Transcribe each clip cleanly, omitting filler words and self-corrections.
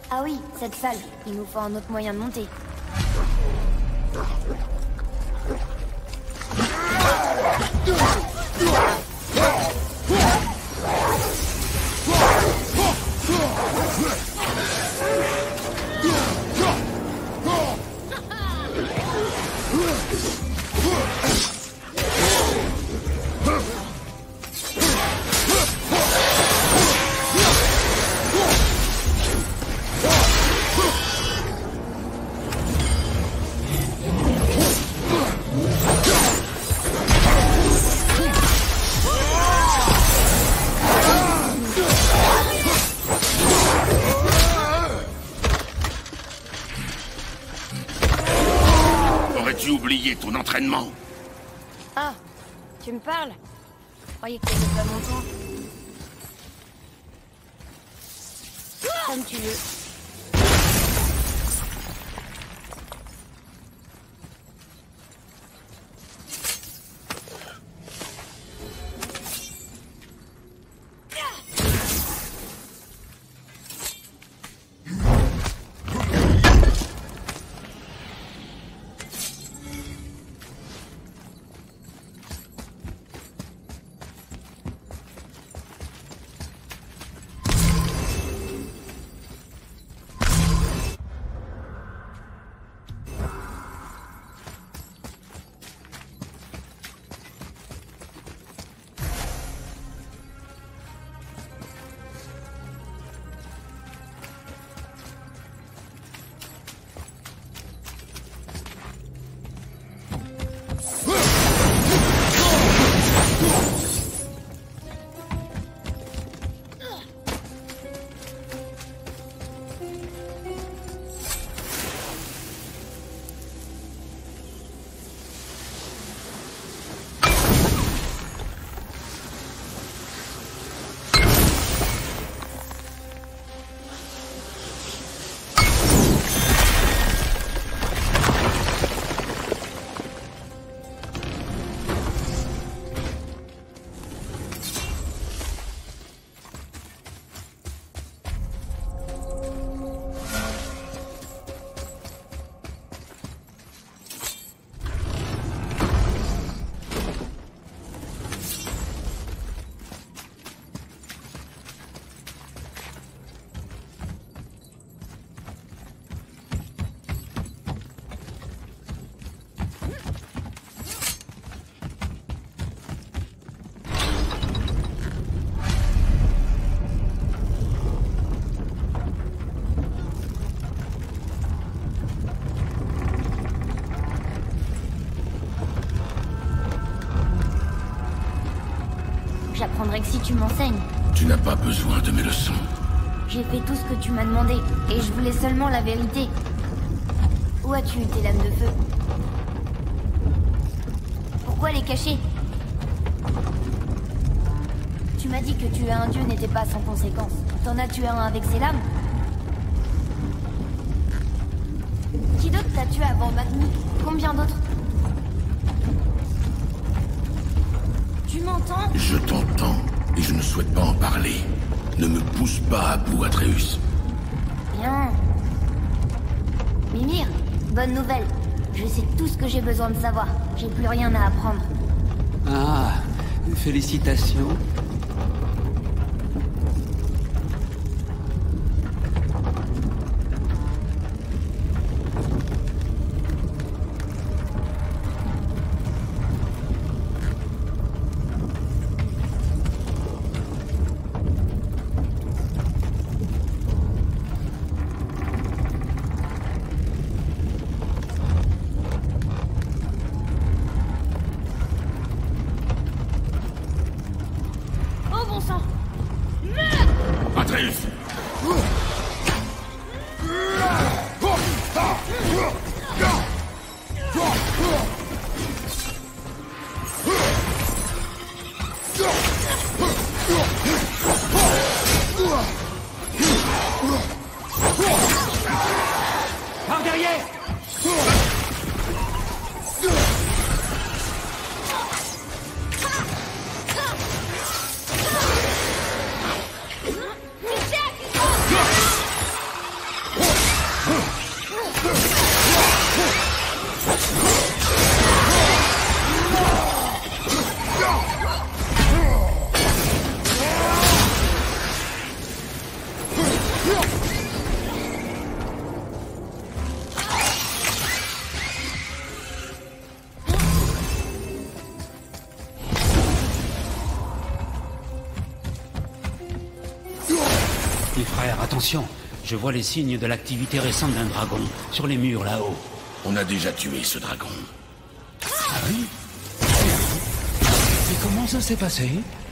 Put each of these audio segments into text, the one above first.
Ah oui, cette salle. Il nous faut un autre moyen de monter. Aurais-tu oublié ton entraînement? Ah, tu me parles? Je croyais que t'avais pas mon temps. Comme tu veux. J'apprendrai que si tu m'enseignes. Tu n'as pas besoin de mes leçons. J'ai fait tout ce que tu m'as demandé, et je voulais seulement la vérité. Où as-tu eu tes lames de feu? Pourquoi les cacher? Tu m'as dit que tuer un dieu n'était pas sans conséquence. T'en as tué un avec ses lames? Qui d'autre t'a tué avant Magni? Combien d'autres? Tu m'entends? Je t'entends, et je ne souhaite pas en parler. Ne me pousse pas à bout, Atreus. Bien. Mimir, bonne nouvelle. Je sais tout ce que j'ai besoin de savoir. J'ai plus rien à apprendre. Ah, félicitations. Par derrière! frère, attention. Je vois les signes de l'activité récente d'un dragon, sur les murs là-haut. On a déjà tué ce dragon. Ah oui? Et comment ça s'est passé?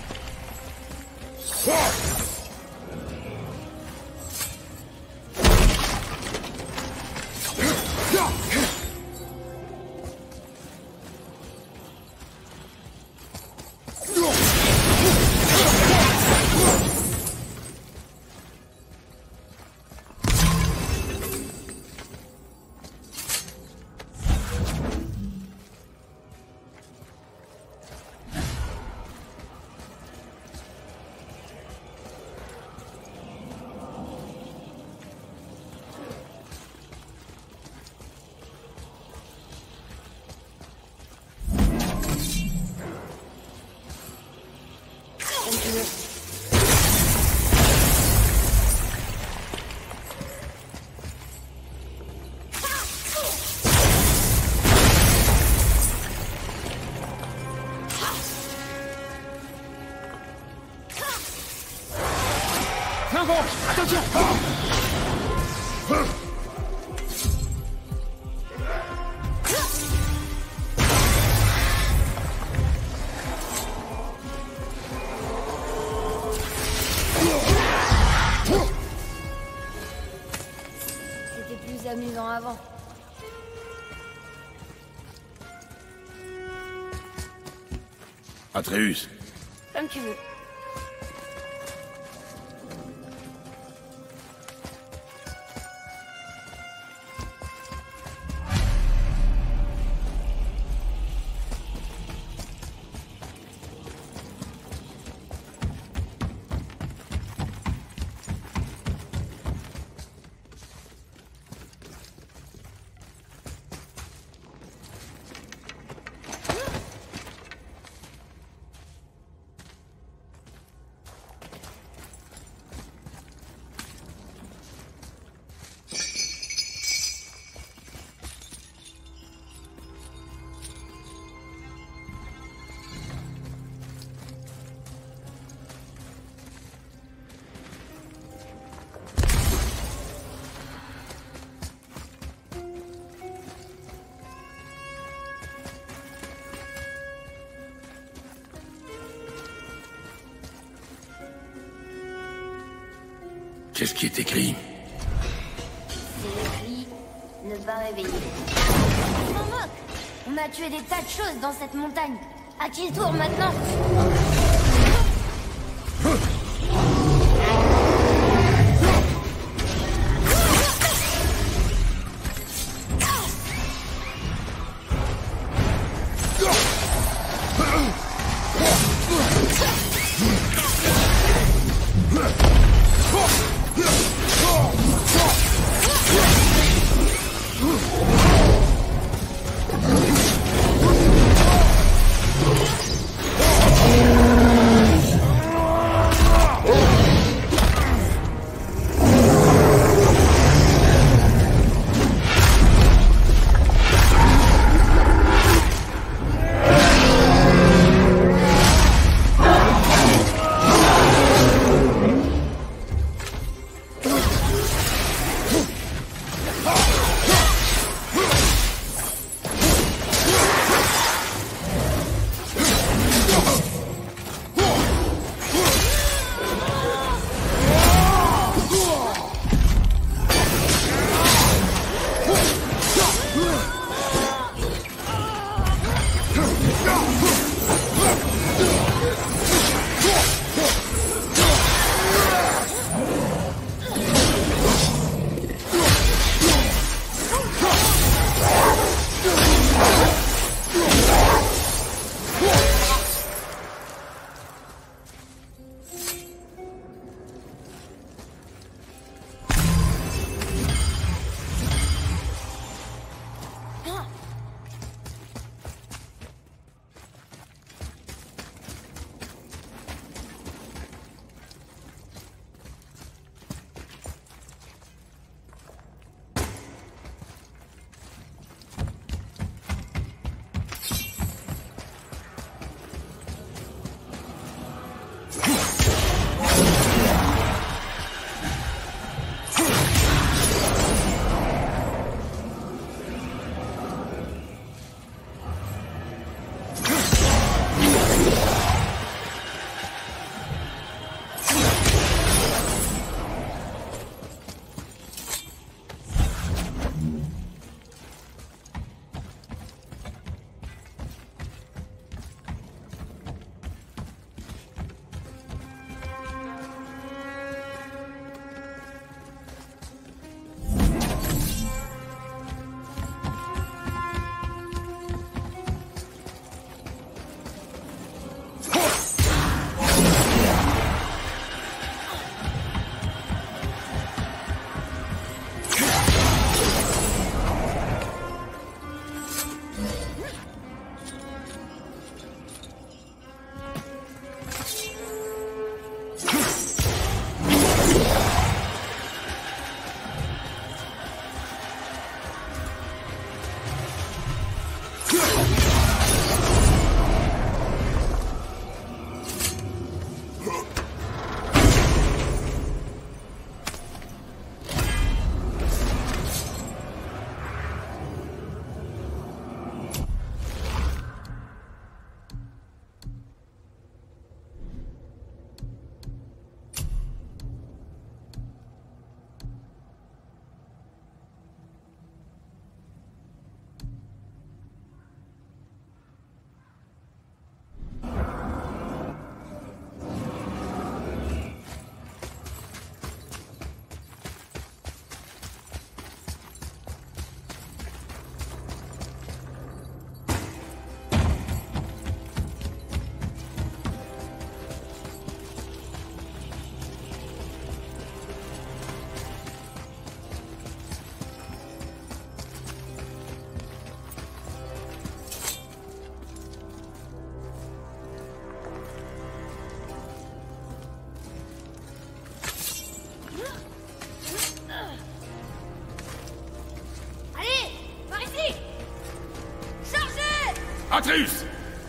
Attention! C'était plus amusant avant. Atreus, Comme tu veux. qu'est-ce qui est écrit? C'est écrit ne pas réveiller. On s'en moque. On a tué des tas de choses dans cette montagne. À qui le tour maintenant? Atreus!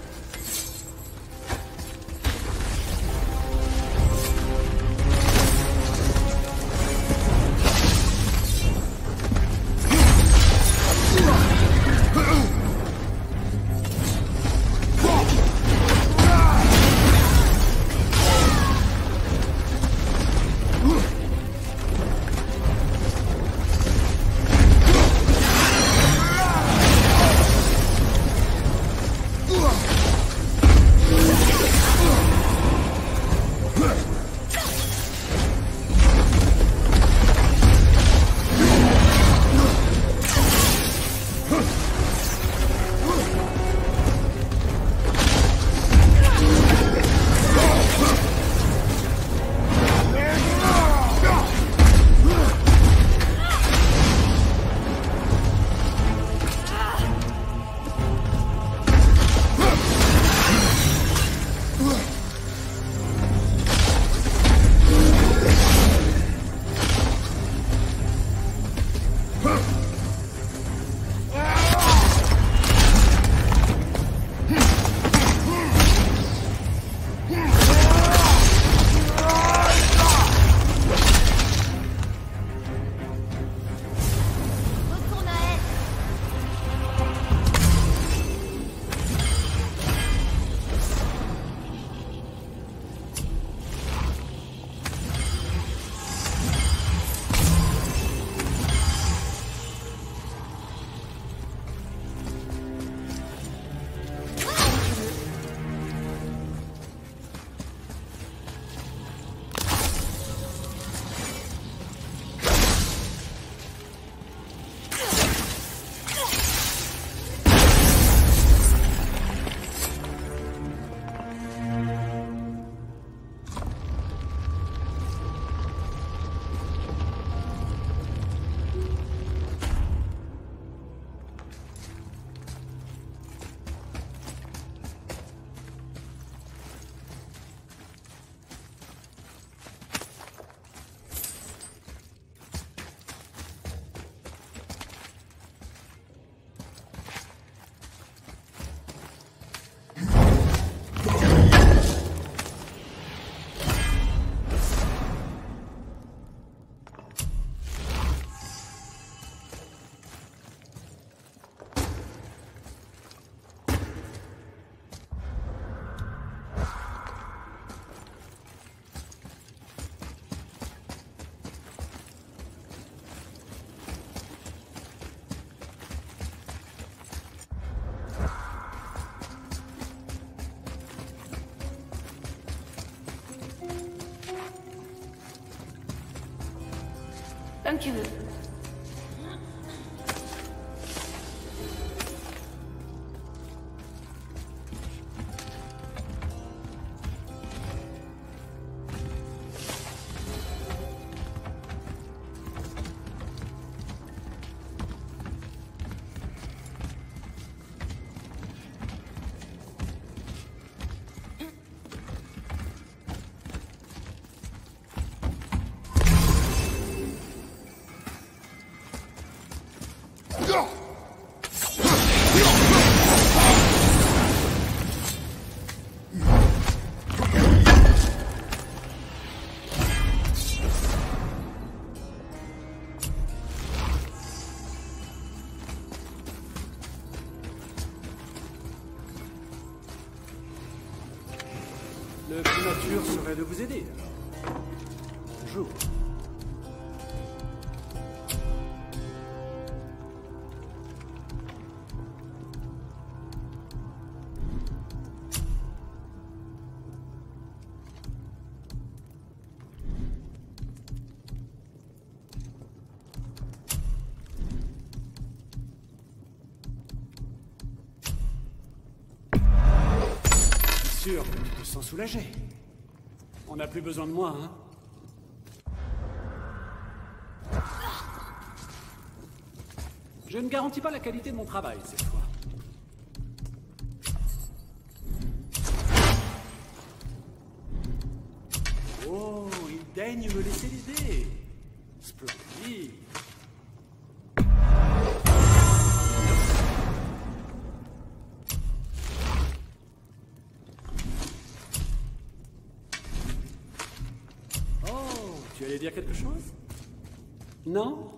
Comme tu veux. Le plus nature serait de vous aider. Bonjour. Sûr que tu te sens soulagé. On n'a plus besoin de moi, hein? Je ne garantis pas la qualité de mon travail, cette fois. Oh, il daigne me laisser l'aider. Splendide. voulais dire quelque chose? Non?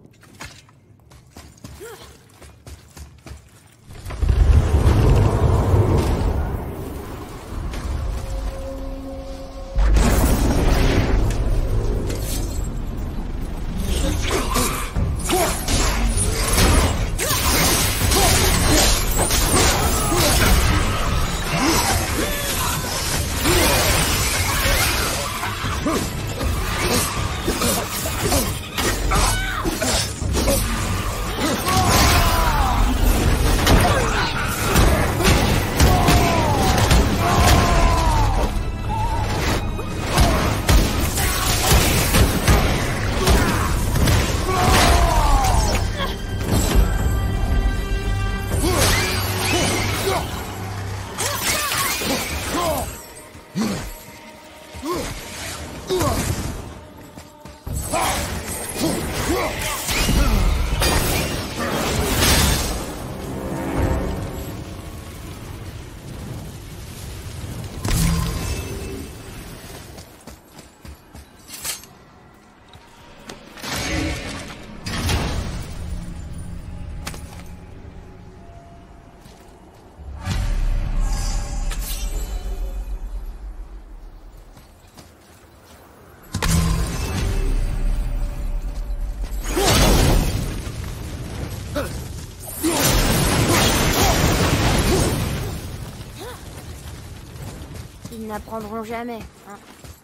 Ils n'apprendront jamais, hein.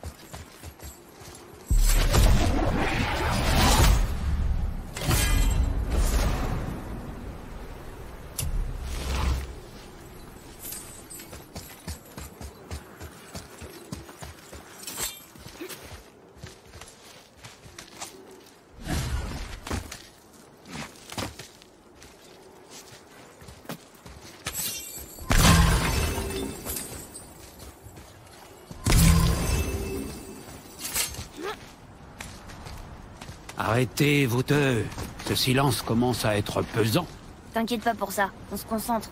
Arrêtez, vous deux. Ce silence commence à être pesant. T'inquiète pas pour ça, on se concentre.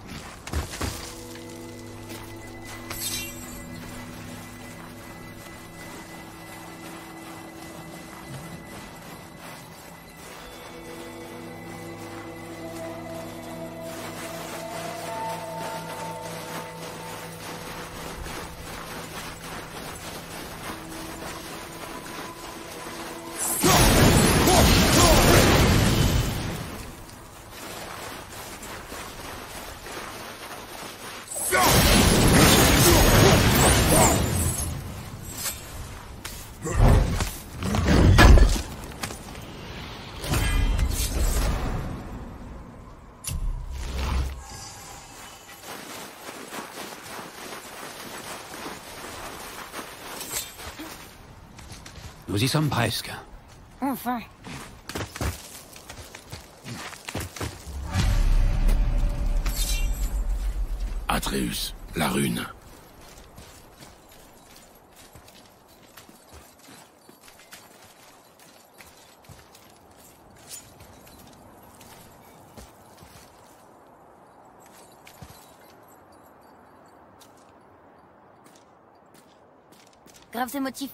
Nous y sommes presque. Enfin. Atreus, la rune. Grave ces motifs.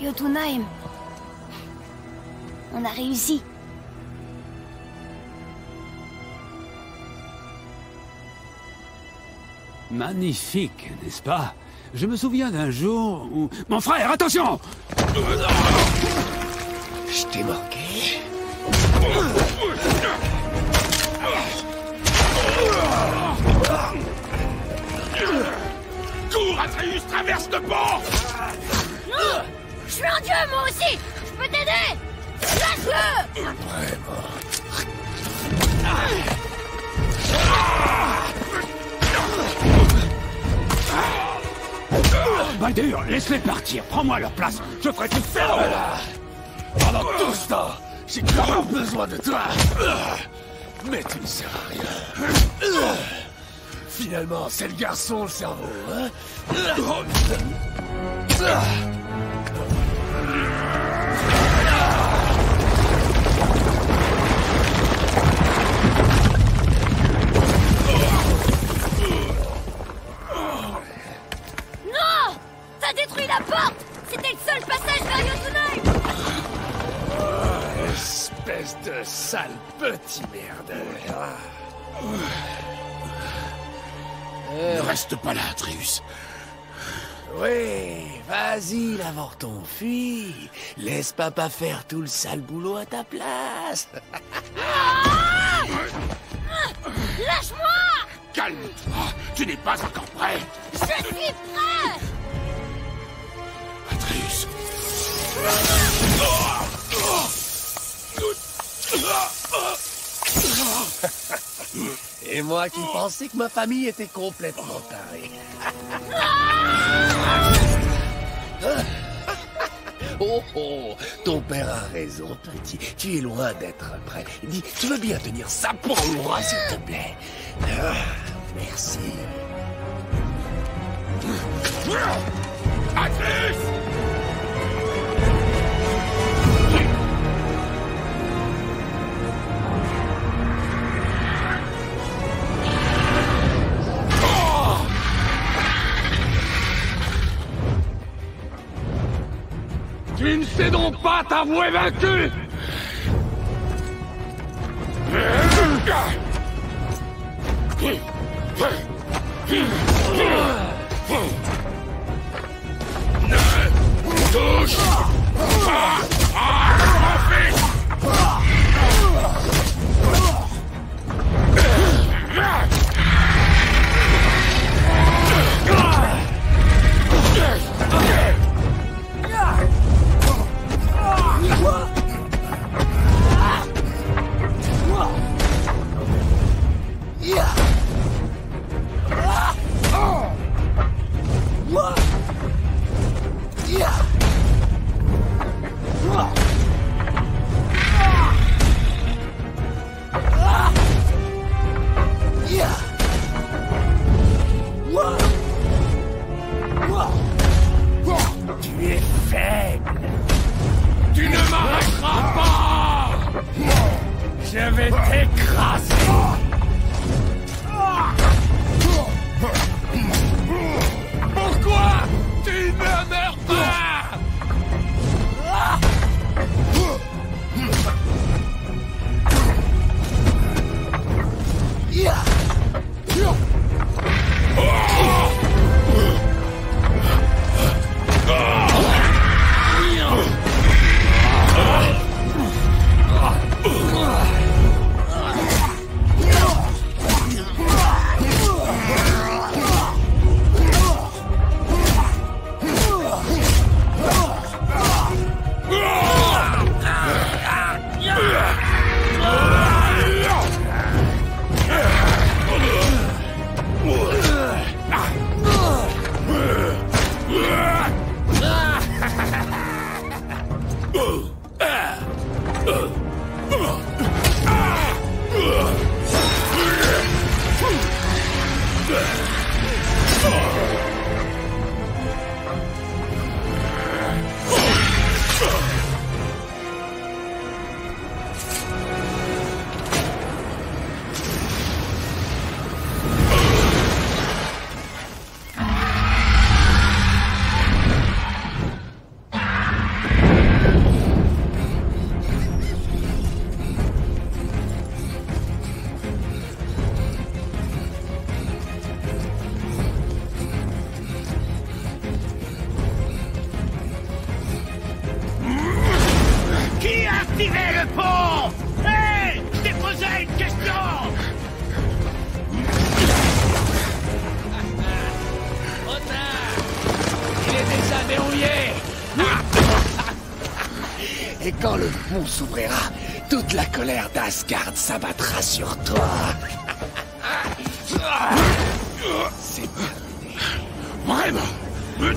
Jotunheim. On a réussi. Magnifique, n'est-ce pas? Je me souviens d'un jour où... Mon frère, attention! Je t'ai manqué. Cours, Atreus, traverse le pont! Non! Je suis un dieu, moi aussi! Je peux t'aider! Lâche-le! Vraiment. Baldur, laisse-les partir. Prends-moi leur place. Je ferai tout faire. Voilà. Pendant tout ce temps, j'ai grave besoin de toi. Mais tu ne sers à rien. Finalement, c'est le garçon, le cerveau, hein? Non! T'as détruit la porte! C'était le seul passage vers Jotunheim! Espèce de sale petit merde. Ne reste pas là, Atreus. Oui, vas-y, l'avorton, fuis. Laisse papa faire tout le sale boulot à ta place. Lâche-moi! Calme-toi, tu n'es pas encore prêt. Je suis prêt! Atreus. Et moi qui pensais que ma famille était complètement tarée. Oh oh, ton père a raison, petit. Tu es loin d'être prêt. Dis, tu veux bien tenir ça pour moi, s'il te plaît? Merci. Atreus! Tu ne sais donc pas t'avouer vaincu! Touche pas à mon fils! Quand le pont s'ouvrira, toute la colère d'Asgard s'abattra sur toi. C'est terminé. Vraiment?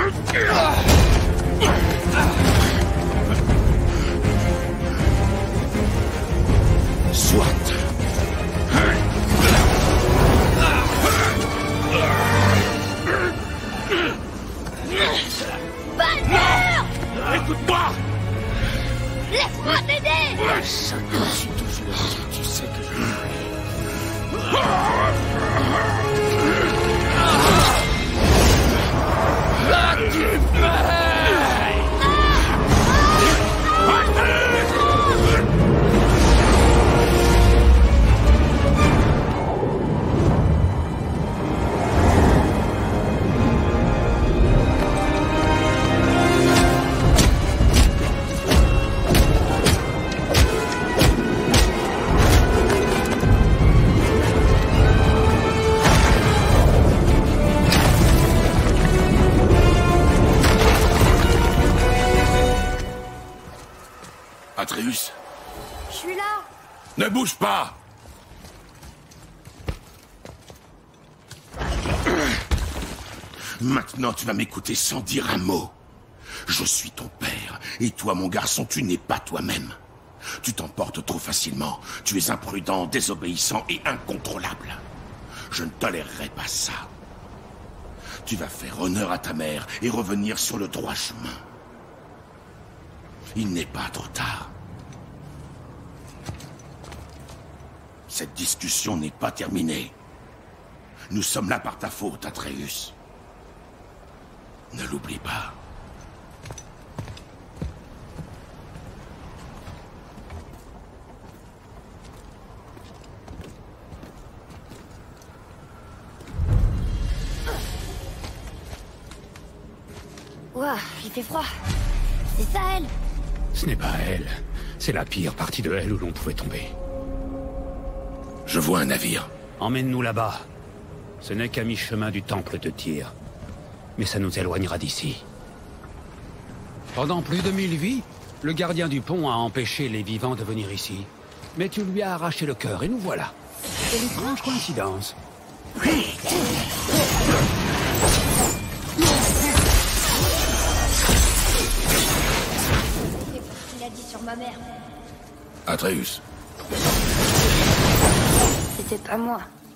Soit. Baldur! Écoute-moi! Laisse-moi t'aider! Chaque fois que tu touches le truc, tu sais que je le fais. Atreus, Je suis là! ne bouge pas! Maintenant, tu vas m'écouter sans dire un mot. Je suis ton père, et toi, mon garçon, tu n'es pas toi-même. Tu t'emportes trop facilement. Tu es imprudent, désobéissant et incontrôlable. Je ne tolérerai pas ça. Tu vas faire honneur à ta mère et revenir sur le droit chemin. Il n'est pas trop tard. Cette discussion n'est pas terminée. Nous sommes là par ta faute, Atreus. Ne l'oublie pas. Ouah, il fait froid. C'est ça, elle? Ce n'est pas elle. C'est la pire partie de elle où l'on pouvait tomber. Je vois un navire. Emmène-nous là-bas. Ce n'est qu'à mi-chemin du temple de Tyr. Mais ça nous éloignera d'ici. Pendant plus de 1000 vies, le gardien du pont a empêché les vivants de venir ici. Mais tu lui as arraché le cœur et nous voilà. C'est une étrange coïncidence. Il a dit sur ma mère. Atreus. C'était pas moi.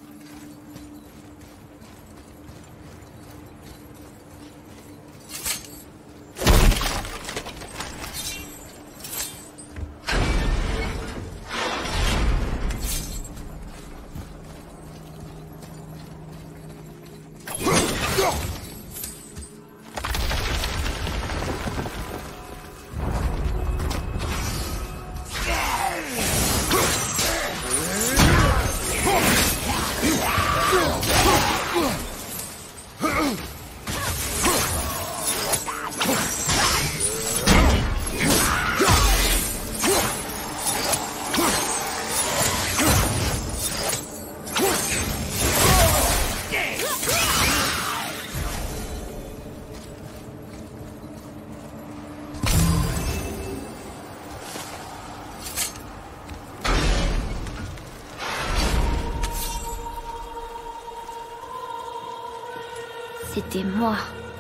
C'était moi.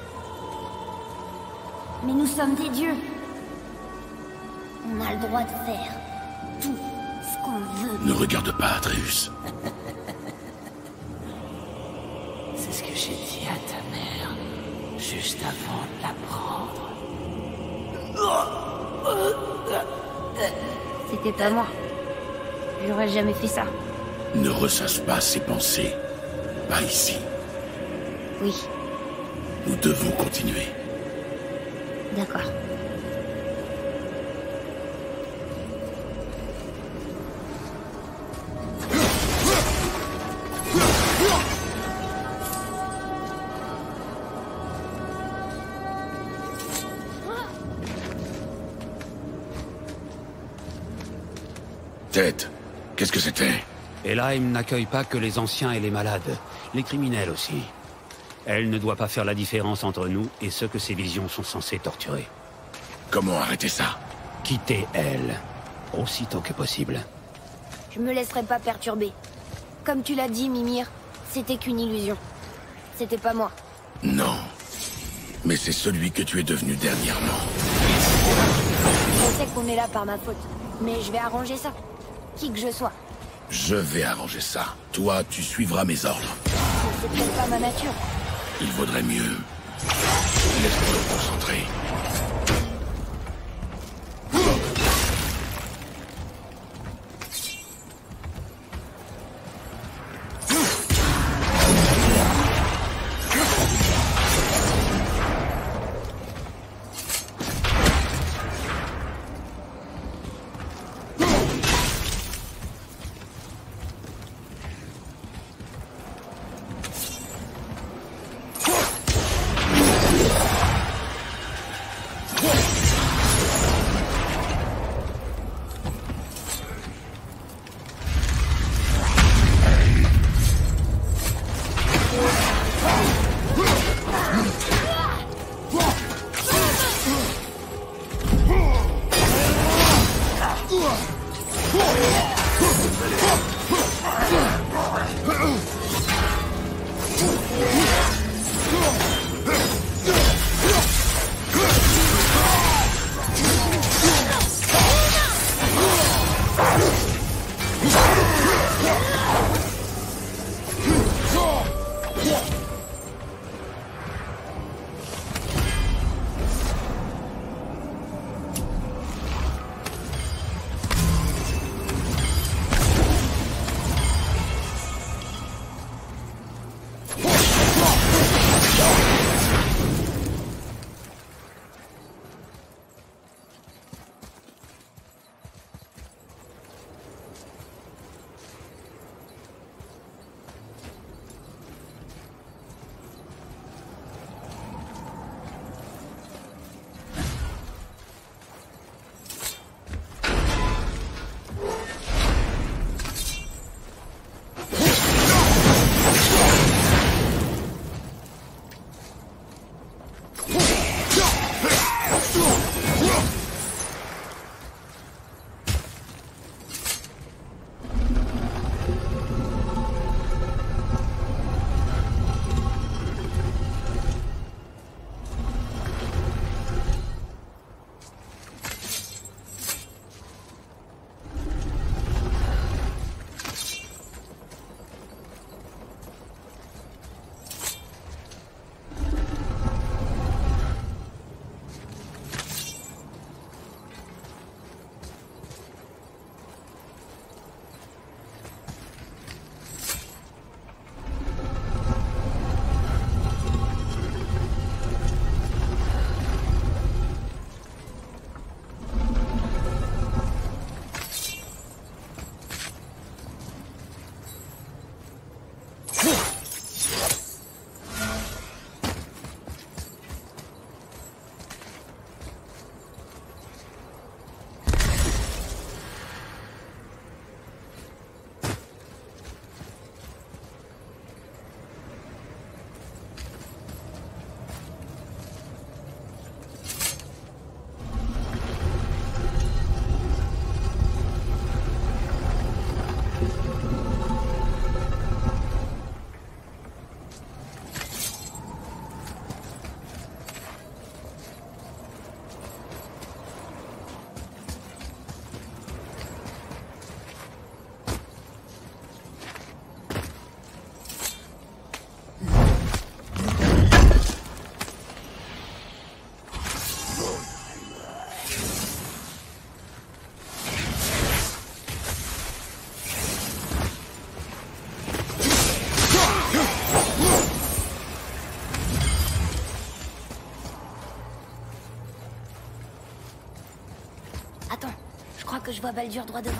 Mais nous sommes des dieux. On a le droit de faire tout ce qu'on veut. Ne regarde pas, Atreus. C'est ce que j'ai dit à ta mère, juste avant de la prendre. C'était pas moi. J'aurais jamais fait ça. Ne ressasse pas ses pensées. Pas ici. Oui, Nous devons continuer. d'accord. Tête, qu'est-ce que c'était? Helheim n'accueille pas que les anciens et les malades, les criminels aussi. Elle ne doit pas faire la différence entre nous et ceux que ces visions sont censées torturer. Comment arrêter ça? quitter elle, aussitôt que possible. Je me laisserai pas perturber. Comme tu l'as dit, Mimir, c'était qu'une illusion. C'était pas moi. Non. Mais c'est celui que tu es devenu dernièrement. Je sais qu'on est là par ma faute, mais je vais arranger ça. Qui que je sois. Je vais arranger ça. Toi, tu suivras mes ordres. C'est peut-être pas ma nature. Il vaudrait mieux. Laisse-moi me concentrer. Que je vois Baldur droit devant.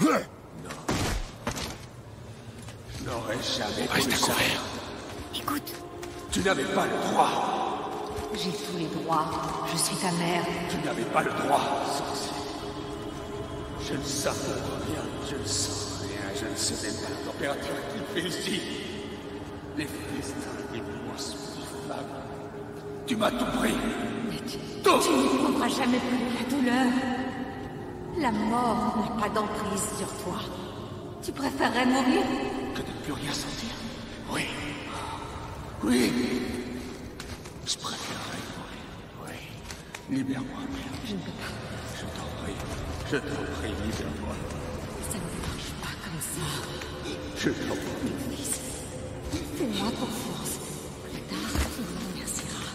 Je n'aurais jamais Reste voulu à ça. couvert. Écoute, Tu n'avais pas le droit. J'ai tous les droits. Je suis ta mère. Tu n'avais pas le droit, sorcier. Je ne savais rien, je ne sens rien, je ne sais même pas la température qu'il fait ici. Les festins, les moissons, les femmes. Tu m'as tout pris. Mais tu Tout. ne comprendras jamais plus la douleur. La mort n'a pas d'emprise sur toi. Tu préférerais mourir? Que de ne plus rien sentir. Oui. Oui. Je préférerais mourir. Oui. Libère-moi, mère. Je ne peux pas. Je t'en prie. Je t'en prie, libère-moi. Ça ne marche pas comme ça. Je t'en prie. Mon fils, fais-moi confiance. Plus tard, tu me remercieras.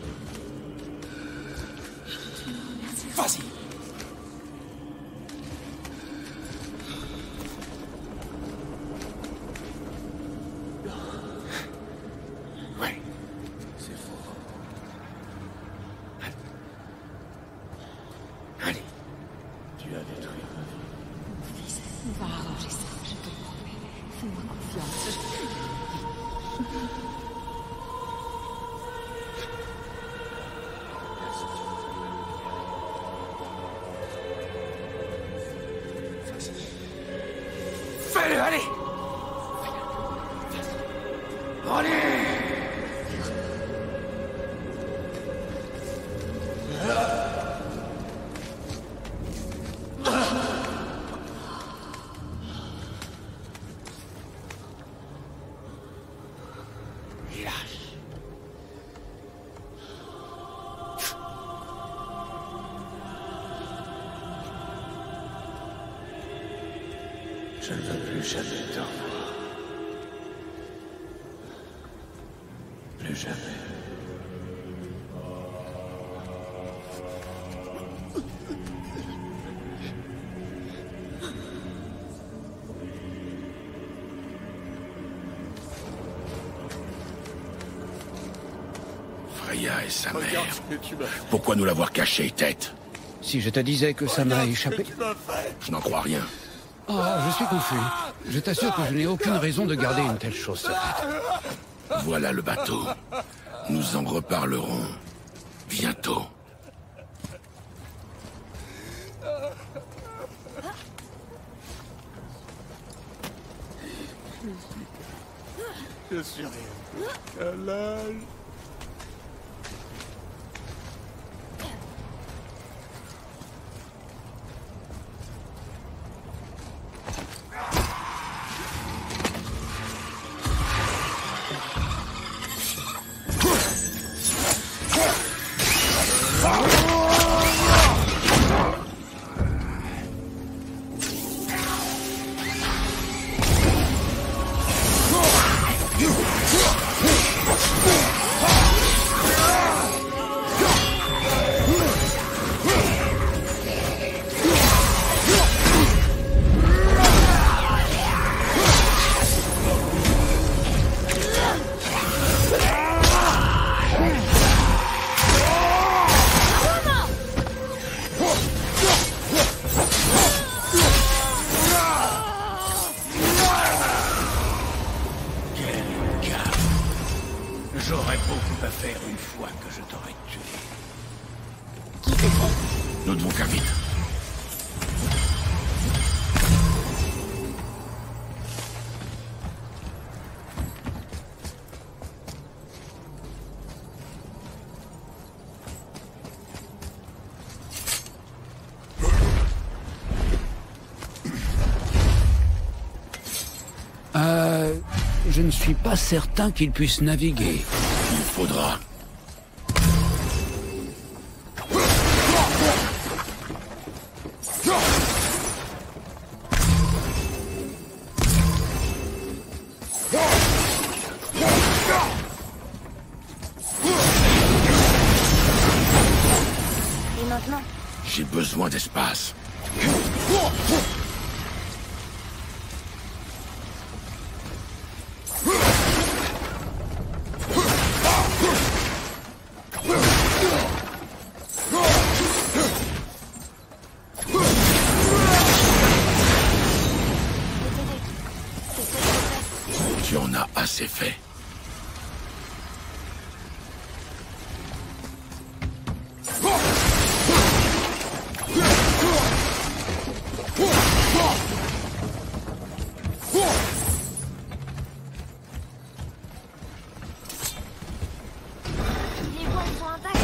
Tu me remercieras. Vas-y. Oui. C'est faux. Allez. Tu as détruit ma vie. Mon fils, on va arranger ça, je te promets. Fais-moi confiance. Fais-le, allez. Allez. Lâche. Je ne veux plus jamais te revoir. Plus jamais. Freya et sa mère. Regarde ce que tu m'as fait. Pourquoi nous l'avoir caché, tête? Si je te disais que ça m'a échappé... Tu m'as fait. Je n'en crois rien. Oh, je suis confus. Je t'assure que je n'ai aucune raison de garder une telle chose secrète. Voilà le bateau. Nous en reparlerons bientôt. Je suis rien. Un âge. J'aurais beaucoup à faire une fois que je t'aurais tué. Nous devons faire vite. Je ne suis pas certain qu'il puisse naviguer. Il faudra. Et maintenant? J'ai besoin d'espace. c'est fait. Les voiles sont intactes.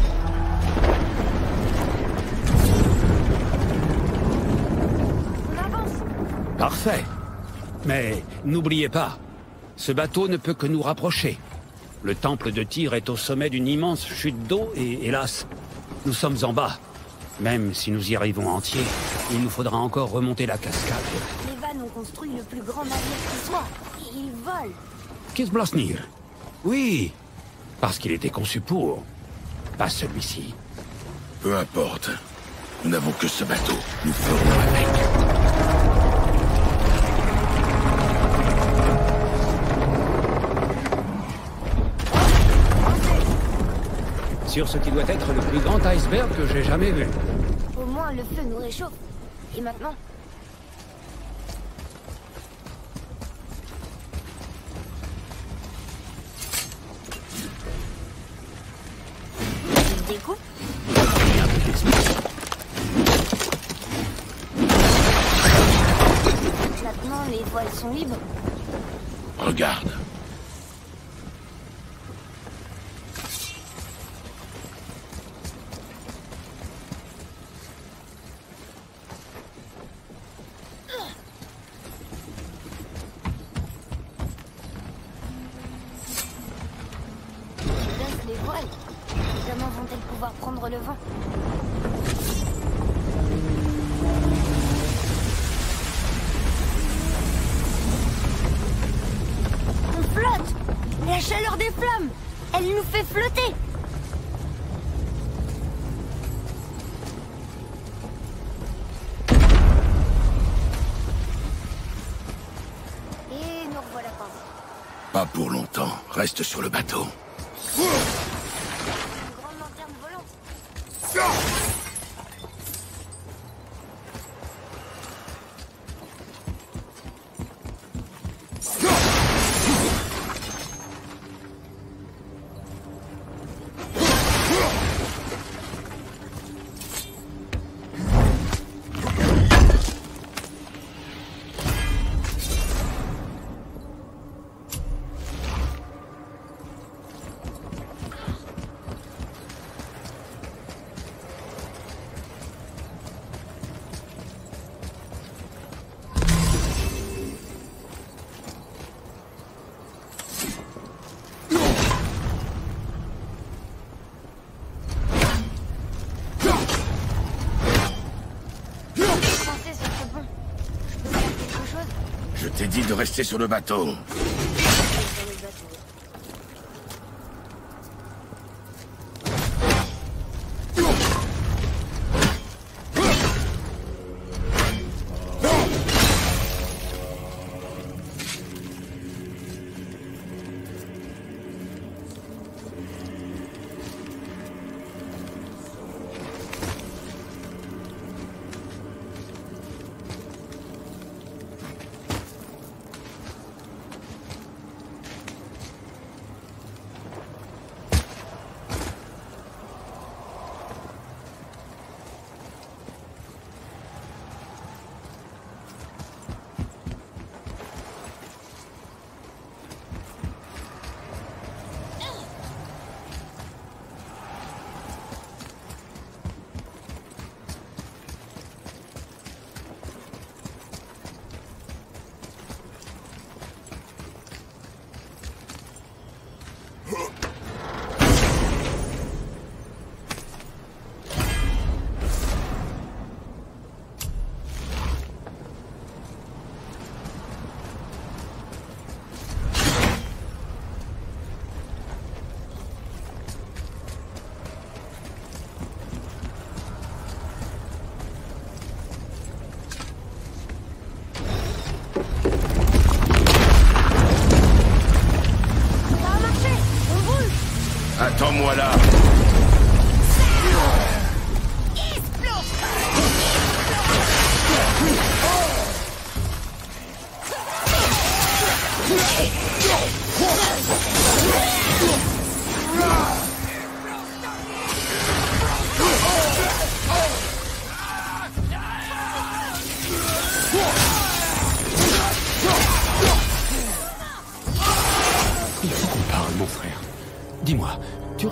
On avance. Parfait. Mais n'oubliez pas, ce bateau ne peut que nous rapprocher. Le temple de Tyr est au sommet d'une immense chute d'eau et, hélas, nous sommes en bas. Même si nous y arrivons entiers, il nous faudra encore remonter la cascade. Les vannes ont construit le plus grand navire qui soit. Et ils volent. Kisblosnir. Oui, parce qu'il était conçu pour. Pas celui-ci. Peu importe. Nous n'avons que ce bateau. Nous ferons avec. Sur ce qui doit être le plus grand iceberg que j'ai jamais vu. Au moins, le feu nous réchauffe. Et maintenant? Tu le découpes? Un peu d'expérience. Maintenant, les voiles sont libres. Regarde. Je baisse les voiles. Comment vont-elles pouvoir prendre le vent? On flotte! La chaleur des flammes! Elle nous fait flotter! Et nous revoilà pas. Pas pour longtemps. Reste sur le bateau. Une grande lanterne volante. Pensez sur ce pont. Je peux faire quelque chose? Je t'ai dit de rester sur le bateau. Sur le bateau.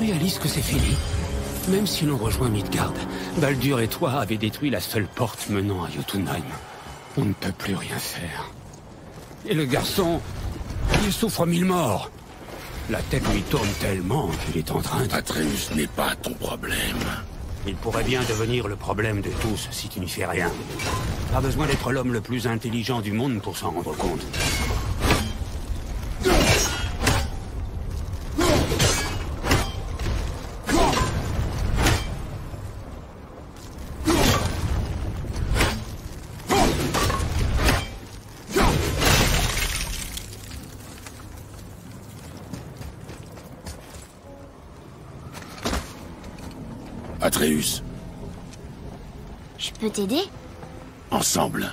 réalises que c'est fini? Même si l'on rejoint Midgard, Baldur et toi avez détruit la seule porte menant à Jotunheim. On ne peut plus rien faire. Et le garçon, il souffre 1000 morts. La tête lui tourne tellement qu'il est en train de... Atreus n'est pas ton problème. Il pourrait bien devenir le problème de tous si tu n'y fais rien. Pas besoin d'être l'homme le plus intelligent du monde pour s'en rendre compte. Atreus, Je peux t'aider? ensemble.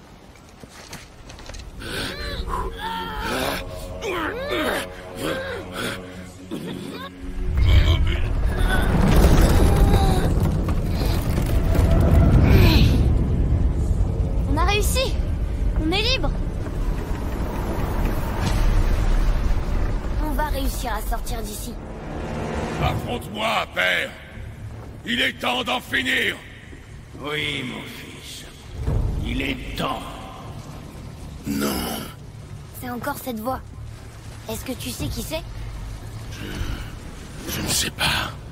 On a réussi! On est libre! On va réussir à sortir d'ici. Affronte-moi, père. Il est temps d'en finir. Oui, mon fils. Il est temps. Non. C'est encore cette voix. Est-ce que tu sais qui c'est? Je ne sais pas.